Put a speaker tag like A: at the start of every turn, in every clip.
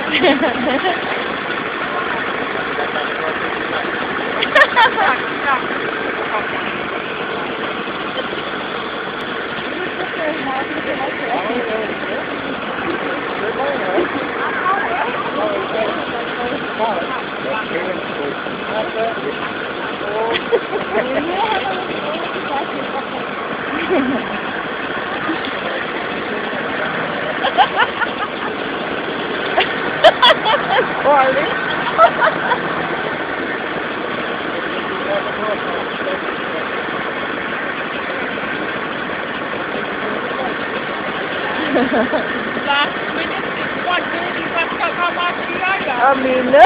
A: Olha. Amina.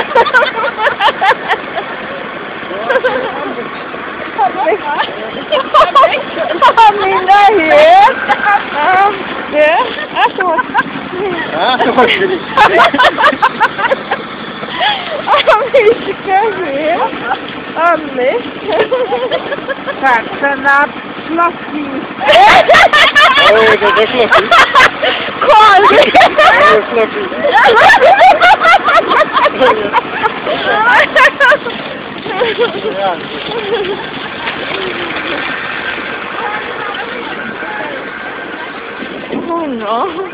A: Amina here. Yeah. Amishka here. That's not fluffy.
B: Oh, that's fluffy.
A: Call me.
B: That's fluffy.
A: Oh no.